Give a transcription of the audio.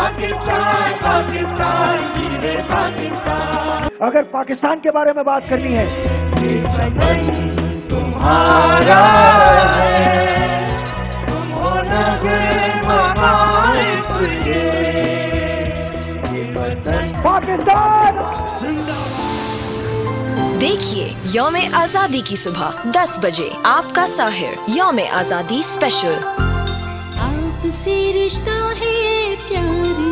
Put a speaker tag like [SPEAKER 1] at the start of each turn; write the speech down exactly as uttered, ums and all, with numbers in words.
[SPEAKER 1] पाकिस्तान पाकिस्तान ये पाकिस्तान।
[SPEAKER 2] अगर पाकिस्तान के बारे में बात करनी है,
[SPEAKER 1] ये वतन तुम्हारा है, तुम हो नगरे महाए तुझे, ये वतन
[SPEAKER 2] पाकिस्तान।
[SPEAKER 3] देखिए यौम आजादी की सुबह दस बजे आपका साहिर यौम आजादी स्पेशल।
[SPEAKER 4] आपसे रिश्ता है प्यार